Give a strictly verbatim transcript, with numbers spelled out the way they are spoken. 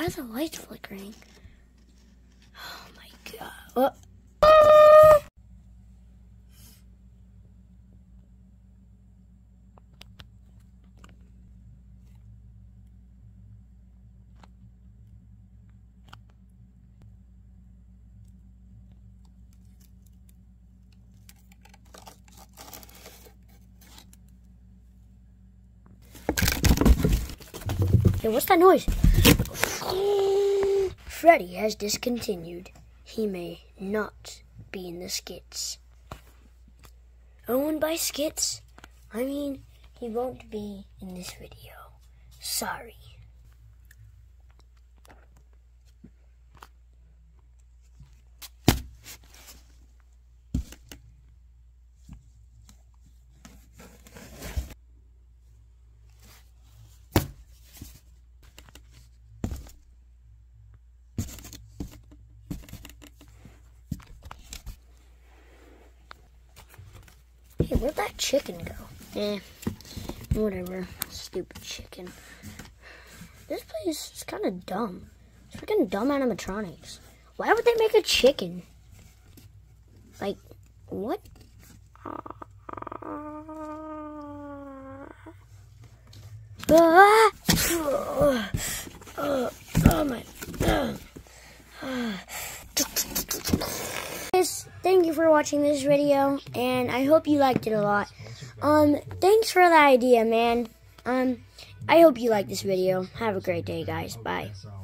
why are the lights flickering? Oh my god. Oh. Hey, what's that noise? Freddy has discontinued. He may not be in the skits. Oh, and by skits, I mean he won't be in this video. Sorry. Hey, where'd that chicken go? Eh, whatever. Stupid chicken. This place is kind of dumb. It's freaking dumb animatronics. Why would they make a chicken? Like, what? Uh, ah! oh, oh, oh my. Uh, uh. Thank you for watching this video, and I hope you liked it a lot. Um, thanks for the idea, man. Um, I hope you liked this video. Have a great day, guys. Bye.